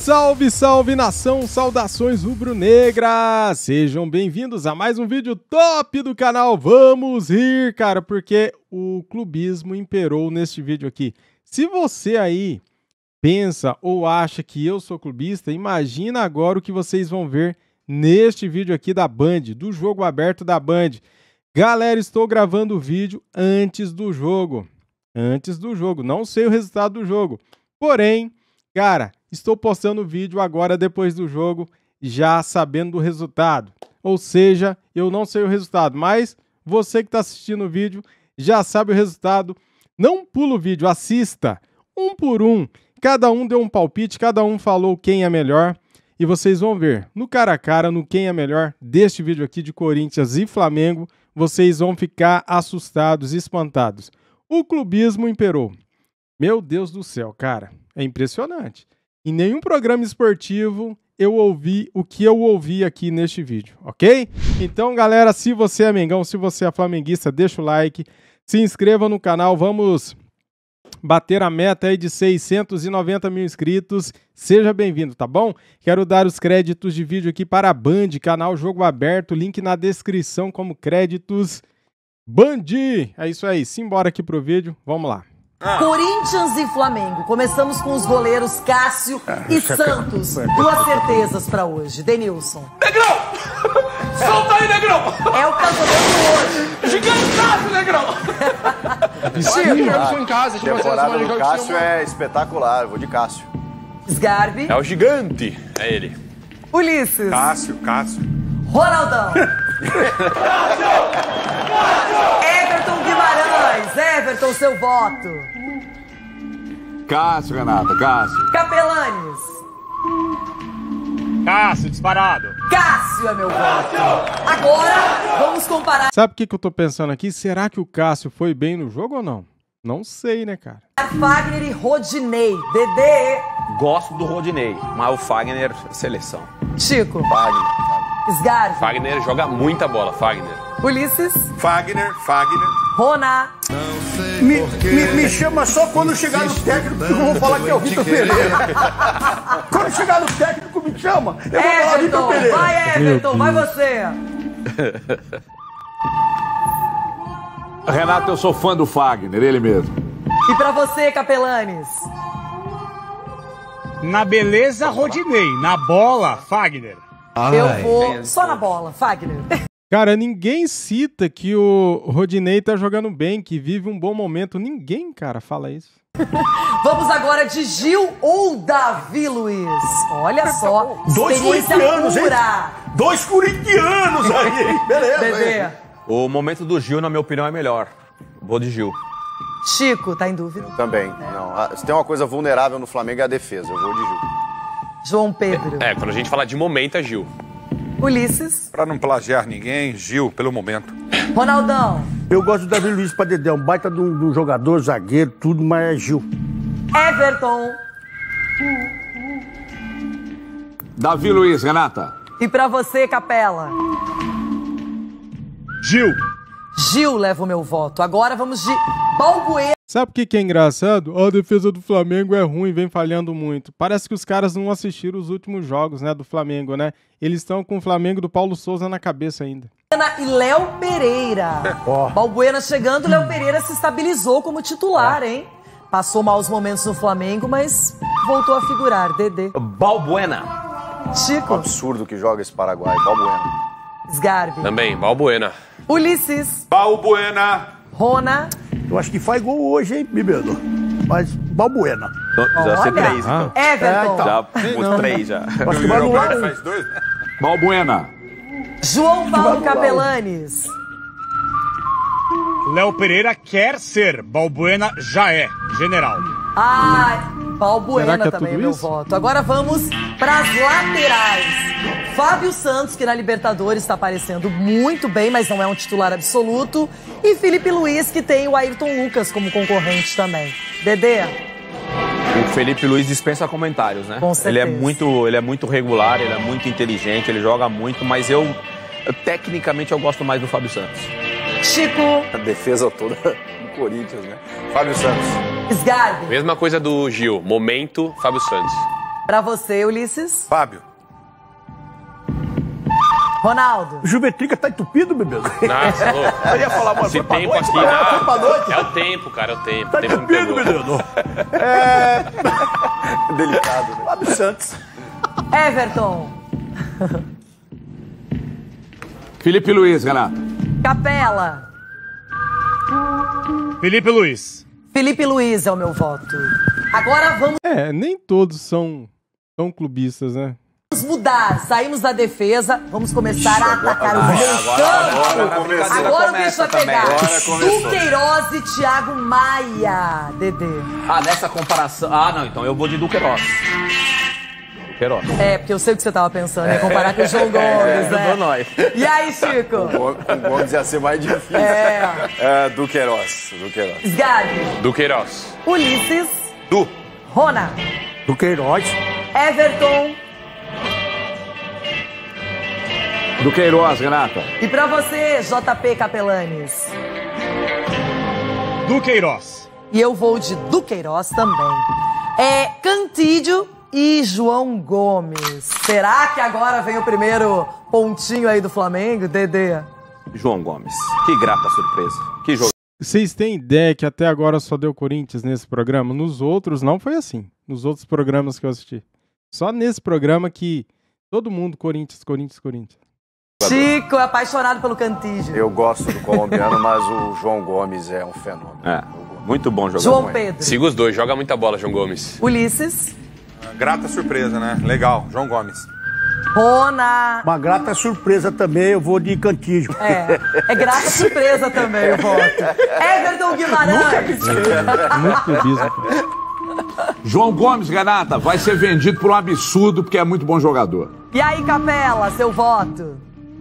Salve, salve nação, saudações rubro-negras! Sejam bem-vindos a mais um vídeo top do canal. Vamos rir, cara, porque o clubismo imperou neste vídeo aqui. Se você aí pensa ou acha que eu sou clubista, imagina agora o que vocês vão ver neste vídeo aqui da Band, do jogo aberto da Band. Galera, estou gravando o vídeo antes do jogo. Não sei o resultado do jogo. Porém, cara, estou postando o vídeo agora depois do jogo, já sabendo do resultado. Ou seja, eu não sei o resultado, mas você que está assistindo o vídeo já sabe o resultado. Não pula o vídeo, assista um por um. Cada um deu um palpite, cada um falou quem é melhor. E vocês vão ver, no cara a cara, no quem é melhor deste vídeo aqui de Corinthians e Flamengo, vocês vão ficar assustados e espantados. O clubismo imperou. Meu Deus do céu, cara, é impressionante. Em nenhum programa esportivo eu ouvi o que eu ouvi aqui neste vídeo, ok? Então, galera, se você é mengão, se você é flamenguista, deixa o like, se inscreva no canal, vamos bater a meta aí de 690 mil inscritos. Seja bem-vindo, tá bom? Quero dar os créditos de vídeo aqui para a Band, canal Jogo Aberto, link na descrição como créditos. Band! É isso aí, simbora aqui pro vídeo, vamos lá. Corinthians e Flamengo. Começamos com os goleiros Cássio e Santos. Duas certezas pra hoje. Denilson. Negrão! Solta aí, Negrão! É o casamento hoje. Gigantaço, Negrão! Chico. Eu em casa. A temporada do Cássio é espetacular. Eu vou de Cássio. Sgarbi. É o gigante, é ele. Ulisses. Cássio. Ronaldão. Everton Guimarães. Everton, seu voto. Cássio, Renata, Cássio. Capelanes. Cássio, disparado. Cássio é meu voto. Agora, vamos comparar Sabe o que eu tô pensando aqui? Será que o Cássio foi bem no jogo ou não? Não sei, né, cara? Fagner e Rodinei. Dedê. Gosto do Rodinei, mas o Fagner, seleção. Chico. Fagner. Sgarbi. Fagner joga muita bola, Fagner. Ulisses. Fagner. Rona. Me chama só quando chegar no técnico, que eu vou falar que é o Vitor Pereira. Quando chegar no técnico, me chama. Eu vou falar Vitor Everton. Pereira. Vai, Everton. Vai você. Renato, eu sou fã do Fagner, ele mesmo. E pra você, Capelanes? Na beleza, Rodinei. Na bola, Fagner. Eu vou só na bola, Fagner. Cara, ninguém cita que o Rodinei tá jogando bem, que vive um bom momento. Ninguém, cara, fala isso. Vamos agora de Gil ou Davi Luiz? Olha só, Dois experiência corintianos, hein? pura. 2 corintianos aí, hein? Beleza. Dedê. O momento do Gil, na minha opinião, é melhor. Vou de Gil. Chico, tá em dúvida? Também. Não, se tem uma coisa vulnerável no Flamengo é a defesa. Eu vou de Gil. João Pedro. É, quando a gente fala de momento, é Gil. Ulisses. Pra não plagiar ninguém, Gil, pelo momento. Ronaldão. Eu gosto do Davi Luiz pra Dedé, um baita de um jogador, zagueiro, tudo, mas é Gil. Everton. Davi Luiz, Renata. E pra você, Capela? Gil. Gil leva o meu voto. Agora vamos de Balbuena. Sabe o que é engraçado? A defesa do Flamengo é ruim, vem falhando muito. Parece que os caras não assistiram os últimos jogos, né, do Flamengo, né? Eles estão com o Flamengo do Paulo Souza na cabeça ainda. E Léo Pereira. Balbuena chegando, Léo Pereira se estabilizou como titular, hein? Passou maus momentos no Flamengo, mas voltou a figurar. Dedê. Balbuena. Chico. Absurdo que joga esse Paraguai. Balbuena. Sgarbi. Também, Balbuena. Ulisses. Balbuena. Rona. Eu acho que faz gol hoje, hein, Bibedo? Mas Balbuena. Já sei Olha. 3, então. Everton. Já pus 3, já. Acho que vai no ar. Faz 2, né? Balbuena. João Paulo Capelanes. Léo Pereira quer ser. Balbuena já é. General. Ai, Será Balbuena que é também é tudo meu isso? voto. Agora vamos para as laterais. Fábio Santos, que na Libertadores está aparecendo muito bem, mas não é um titular absoluto. E Felipe Luiz, que tem o Ayrton Lucas como concorrente também. Dedê. O Felipe Luiz dispensa comentários, né? Com certeza. Ele é muito regular, ele é muito inteligente, ele joga muito, mas tecnicamente eu gosto mais do Fábio Santos. Chico. A defesa toda do Corinthians, né? Fábio Santos. Sgarbi. Mesma coisa do Gil, momento, Fábio Santos. Pra você, Ulisses. Fábio. Ronaldo. O Juvetrica tá entupido, bebê. Nossa, louco. Eu ia falar, mano, Esse foi pra tempo noite, aqui, cara, foi pra não. noite. É o tempo, cara, é o tempo. Tá O tempo me entupido, pegou. menino. Delicado, né? Fábio Santos. Everton. Felipe Luiz, Renato. Capela. Felipe Luiz. Felipe Luiz é o meu voto. Agora vamos Nem todos são clubistas, né? mudar. Saímos da defesa, vamos começar a atacar o meio campo. Agora o bicho vai pegar. Duqueiroz e Thiago Maia, Dedê. Ah, nessa comparação... Ah, não, então eu vou de Duqueiroz. Duqueiroz. É, porque eu sei o que você tava pensando, é comparar com o João Gomes, né? nós. E aí, Chico? Com o Gomes ia ser mais difícil. Duqueiroz. Sgarbi. Duqueiroz. Ulisses. Du. Rona. Do Queiroz. Everton. Duqueiroz, Renata. E pra você, JP Capelanes. Duqueiroz. E eu vou de Duqueiroz também. Cantídio e João Gomes. Será que agora vem o primeiro pontinho aí do Flamengo, Dedê? João Gomes. Que grata surpresa. Que jogo. Vocês têm ideia que até agora só deu Corinthians nesse programa? Nos outros não foi assim. Nos outros programas que eu assisti. Só nesse programa que todo mundo Corinthians. Chico é apaixonado pelo Cantígio. Eu gosto do colombiano, mas o João Gomes é um fenômeno. É, muito bom jogador. João Pedro. Siga os dois, joga muita bola, João Gomes. Ulisses. Grata surpresa, né? Legal. João Gomes. Rona. Uma grata surpresa também, eu vou de Cantígio. É grata surpresa também, eu voto. Everton Guimarães. Muito clubismo. João Gomes, Renata, vai ser vendido por um absurdo porque é muito bom jogador. E aí, Capela, seu voto?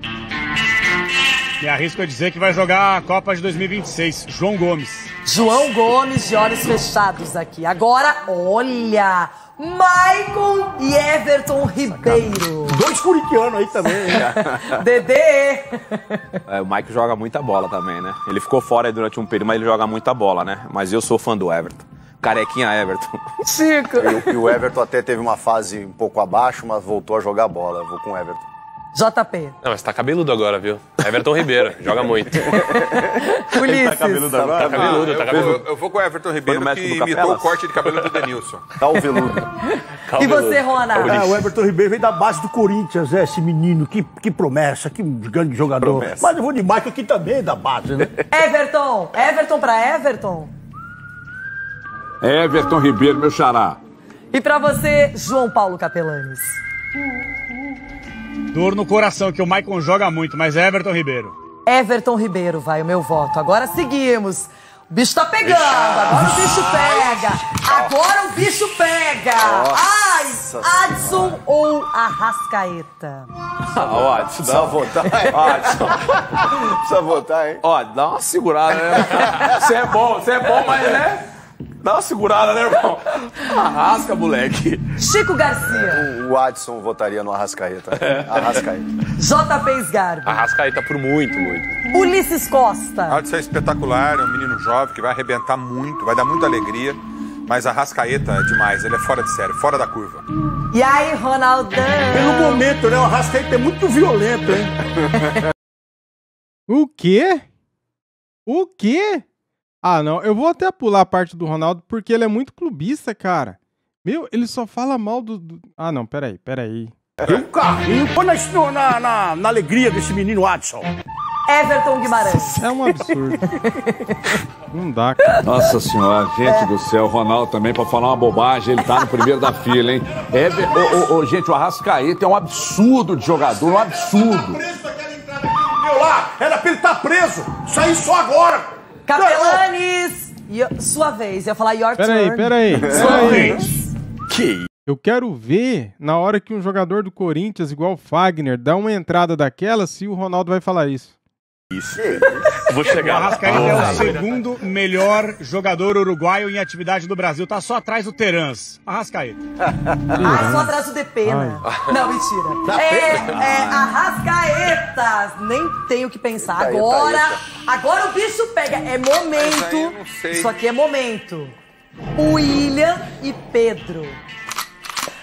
Me arrisco a dizer que vai jogar a Copa de 2026. João Gomes. João Gomes de olhos fechados aqui. Agora, olha, Maicon e Everton Ribeiro. Dois corintianos aí também, hein? Dedê. O Mike joga muita bola também, né? Ele ficou fora aí durante um período, mas ele joga muita bola, né? Mas eu sou fã do Everton. Carequinha Everton. Chico. E o Everton até teve uma fase um pouco abaixo, mas voltou a jogar bola. Eu vou com o Everton. JP. Não, mas tá cabeludo agora, viu? Everton Ribeiro, joga muito. Ulisses. Tá cabeludo agora? Tá cabeludo, tá cabeludo. Eu vou com o Everton Ribeiro, Foi no que médico do imitou o Capelas? corte de cabelo do Denilson. Tá o veludo. E você, Rona? O Everton Ribeiro veio da base do Corinthians, esse menino, que promessa, que grande jogador. Promessa. Mas eu vou de Michael aqui também, da base, né? Everton. Everton pra Everton. Everton Ribeiro, meu xará. E pra você, João Paulo Capelanes. Dor no coração, que o Maicon joga muito, mas é Everton Ribeiro. Everton Ribeiro vai o meu voto. Agora seguimos. O bicho tá pegando. Agora o bicho pega. Agora o bicho pega. Ai, Adson ou Arrascaeta? Ó, Adson, Precisa votar, hein? Precisa votar, hein? ó, dá uma segurada, né? Você é bom, mas né? Dá uma segurada, né, irmão? Arrasca, moleque. Chico Garcia. O Adson votaria no Arrascaeta. Arrascaeta. JP Sgarbi. Arrascaeta por muito. Ulisses Costa. Adson é espetacular, é um menino jovem que vai arrebentar muito, vai dar muita alegria. Mas a Arrascaeta é demais, ele é fora de série, fora da curva. E aí, Ronaldão? Pelo momento, né? O Arrascaeta é muito violento, hein? O quê? O quê? Ah, não. Eu vou até pular a parte do Ronaldo porque ele é muito clubista, cara. Meu, ele só fala mal do... Ah, não. Peraí. Deu um carrinho, põe na alegria desse menino Adson. Everton Guimarães. É um absurdo. Não dá, cara. Nossa senhora, gente do céu, o Ronaldo também, pra falar uma bobagem, ele tá no primeiro da fila, hein? Gente, o Arrascaeta é um absurdo de jogador, um absurdo. Meu lá, era pra ele estar preso. Sair só agora. Capelanes. Sua vez. Eu ia falar your turn. Peraí. Sua vez. Eu quero ver na hora que um jogador do Corinthians, igual o Fagner, dá uma entrada daquela, se o Ronaldo vai falar isso. Vou O chegar lá. Arrascaeta é o segundo melhor jogador uruguaio em atividade do Brasil. Tá só atrás do Terans. Arrascaeta. Só atrás do Depena. Não, mentira. Arrascaeta. Nem tenho o que pensar. Agora o bicho pega. É momento. eu não sei. Isso aqui é momento. William e Pedro.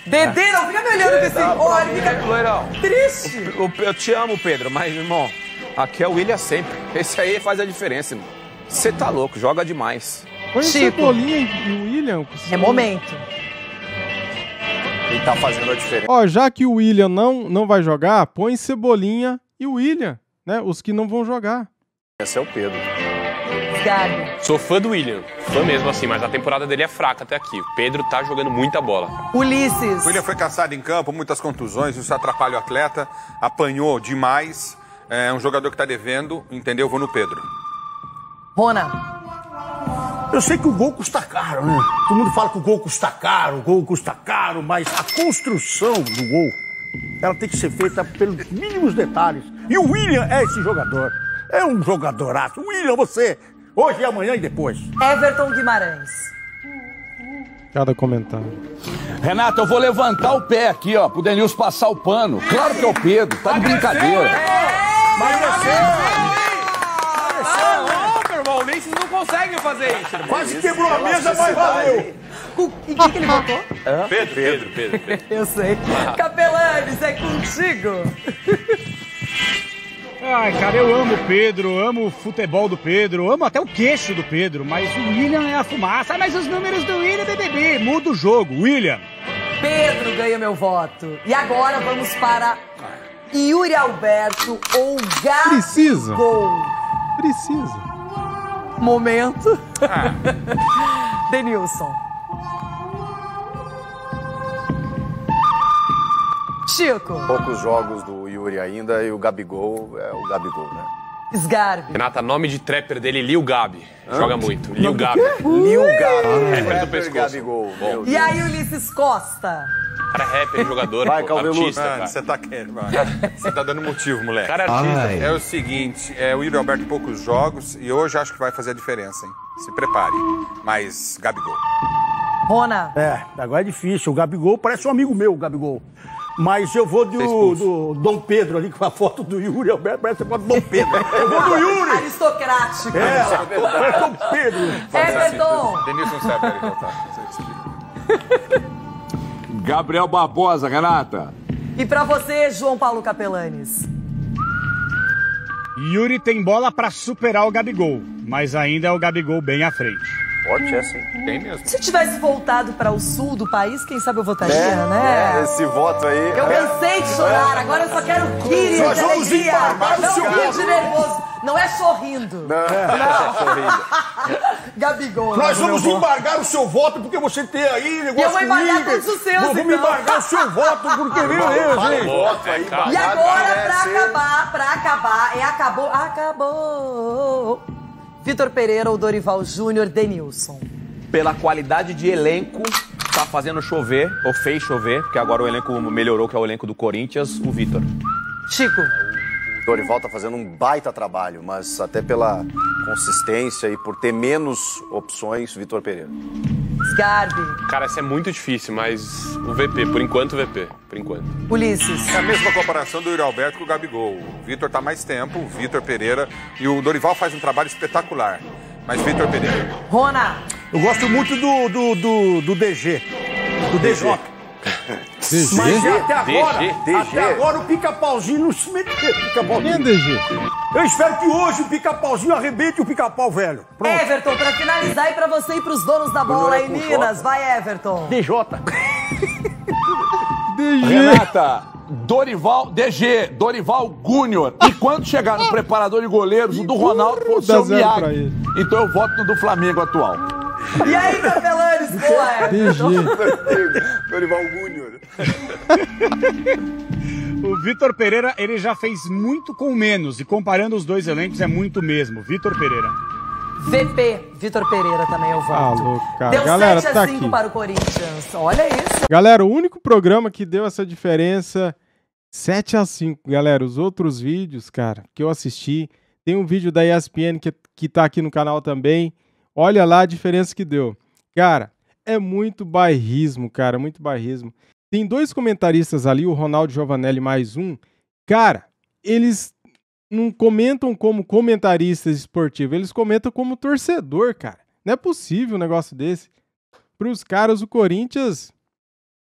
Dedê, não fica me olhando com esse olho, fica Loirão. triste. Eu te amo, Pedro, mas, irmão, aqui é o William sempre. Esse aí faz a diferença, irmão. Você tá louco, joga demais. Põe o Chico. Cebolinha e o William. É momento. Ele tá fazendo a diferença. Ó, já que o William não vai jogar, põe Cebolinha e o William, né? Os que não vão jogar. Esse é o Pedro. Gabi. Sou fã do William, fã mesmo assim, mas a temporada dele é fraca até aqui. O Pedro tá jogando muita bola. Ulisses. O William foi caçado em campo, muitas contusões, isso atrapalha o atleta, apanhou demais. É um jogador que tá devendo, entendeu? Vou no Pedro. Rona. Eu sei que o gol custa caro, né? Todo mundo fala que o gol custa caro, mas a construção do gol, ela tem que ser feita pelos mínimos detalhes. E o William é esse jogador. É um jogadoraço. William, você, hoje e amanhã e depois. Everton Guimarães. Cada comentário. Renata, eu vou levantar o pé aqui, ó, pro Denilson passar o pano. Claro que é o Pedro, tá de brincadeira. Não, irmão, nem vocês não conseguem fazer isso, irmão. Quase quebrou a mesa, mas valeu. E quem que ele botou? Pedro. Eu sei. Capelanes, é contigo. Ai, cara, eu amo o Pedro, amo o futebol do Pedro, amo até o queixo do Pedro, mas o William é a fumaça. Mas os números do William, BBB, muda o jogo. William. Pedro ganha meu voto. E agora vamos para Yuri Alberto ou Gabigol. Precisa. Momento. Denilson. Chico. Poucos jogos do Yuri ainda e o Gabigol é o Gabigol, né? Sgarbi. Renata, nome de trapper dele, Lil Gabi. Joga muito. Lil Gabi. Lil Gabi. Rapper do pescoço. Gabigol. Meu E aí, Ulisses Costa. Cara, é rapper, jogador, Vai, pô, Calveludo. artista, cara. Você tá querendo, você tá dando motivo, moleque. Cara, é artista. É o seguinte, o Yuri Alberto poucos jogos e hoje acho que vai fazer a diferença, hein? Se prepare. Mas Gabigol. Rona. É, agora é difícil. O Gabigol parece um amigo meu, o Gabigol. Mas eu vou do Dom Pedro ali, com a foto do Yuri Alberto, parece a foto do Dom Pedro. Eu vou do Yuri! Aristocrático. É Dom Pedro. Everton. Denilson sabe para ele voltar. Você explica. Gabriel Barbosa, Renata. E pra você, João Paulo Capelanes. Yuri tem bola pra superar o Gabigol, mas ainda é o Gabigol bem à frente. Forte essa, hein? Tem mesmo. Se tivesse voltado para o sul do país, quem sabe eu votaria, né? Esse voto aí. Eu cansei de chorar, agora eu só quero rir de Nós vamos alegria. embargar o Não seu rir de nervoso. Não é sorrindo. Gabigol. Nós vamos embargar o seu voto, porque você tem aí negócio. E eu vou embargar com o Inter. todos os seus, Vamos então. embargar o seu voto, porque meu Deus, hein? Voto aí, E agora, pra acabar, acabou. Vitor Pereira ou Dorival Júnior, Denilson. Pela qualidade de elenco, tá fazendo chover, ou fez chover, porque agora o elenco melhorou, que é o elenco do Corinthians, o Vitor. Chico. O Dorival tá fazendo um baita trabalho, mas até pela consistência e por ter menos opções, Vitor Pereira. Sgarbi. Cara, isso é muito difícil, mas o VP, por enquanto o VP, por enquanto. Ulisses. É a mesma comparação do Yuri Alberto com o Gabigol. O Vitor tá mais tempo, o Vitor Pereira, e o Dorival faz um trabalho espetacular. Mas Vitor Pereira. Rona. Eu gosto muito do DG. Do DJ. Mas até agora o Pica-Pauzinho não se meteu. Quem é DG? Eu espero que hoje o Pica-Pauzinho arrebente o Pica-Pau velho. Pronto. Everton, pra finalizar e pra você e pros donos da bola em Minas. Vai, Everton. DJ. Renata, Dorival Júnior. E quando chegar no preparador de goleiros, o do Ronaldo for o seu Miyagi. Então eu voto no do Flamengo atual. E aí, Capelanes? Boa, Everton. Dorival Júnior. O Vitor Pereira, ele já fez muito com menos, e comparando os dois elencos é muito mesmo. Vitor Pereira. VP, Vitor Pereira também eu voto. Louco, cara. Deu Galera, 7-5 tá aqui. para o Corinthians. Olha isso. Galera, o único programa que deu essa diferença, 7-5. Galera, os outros vídeos, cara, que eu assisti, tem um vídeo da ESPN que tá aqui no canal também. Olha lá a diferença que deu. Cara, é muito bairrismo, cara, muito bairrismo. Tem dois comentaristas ali, o Ronaldo Giovanelli mais um. Cara, eles não comentam como comentaristas esportivos, eles comentam como torcedor, cara. Não é possível um negócio desse. Para os caras, o Corinthians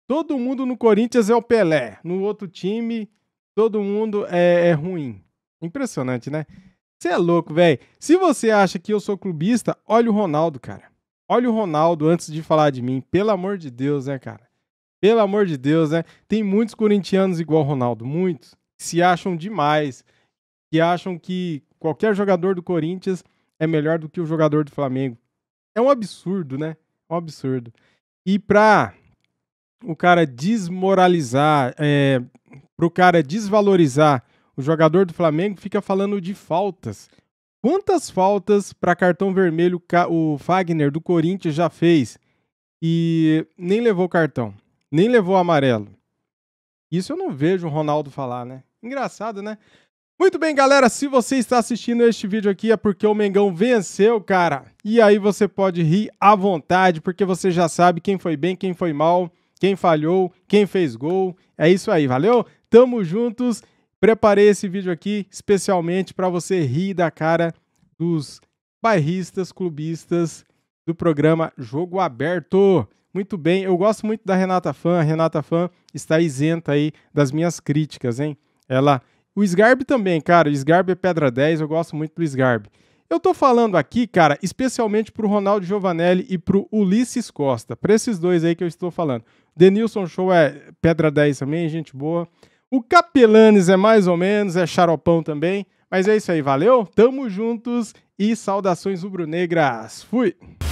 Todo mundo no Corinthians é o Pelé. No outro time, todo mundo é ruim. Impressionante, né? Você é louco, velho. Se você acha que eu sou clubista, olha o Ronaldo, cara. Olha o Ronaldo antes de falar de mim. Pelo amor de Deus, né, cara? Pelo amor de Deus, né? Tem muitos corintianos igual o Ronaldo. Muitos. Que se acham demais. Que acham que qualquer jogador do Corinthians é melhor do que o jogador do Flamengo. É um absurdo, né? É um absurdo. E pra o cara desmoralizar, pro cara desvalorizar o jogador do Flamengo, fica falando de faltas. Quantas faltas para cartão vermelho o Fagner do Corinthians já fez e nem levou cartão, nem levou amarelo? Isso eu não vejo o Ronaldo falar, né? Engraçado, né? Muito bem, galera, se você está assistindo este vídeo aqui é porque o Mengão venceu, cara. E aí você pode rir à vontade, porque você já sabe quem foi bem, quem foi mal, quem falhou, quem fez gol. É isso aí, valeu? Tamo juntos. Preparei esse vídeo aqui especialmente para você rir da cara dos bairristas, clubistas do programa Jogo Aberto. Muito bem, eu gosto muito da Renata Fã. A Renata Fã está isenta aí das minhas críticas, hein? O Sgarbi também, cara. O Sgarbi é pedra 10, eu gosto muito do Sgarbi. Eu tô falando aqui, cara, especialmente pro Ronaldo Giovanelli e pro Ulisses Costa. Pra esses dois aí que eu estou falando. Denilson Show é pedra 10 também, gente boa. O Capelanes é mais ou menos, é xaropão também. Mas é isso aí, valeu? Tamo juntos e saudações rubro-negras. Fui!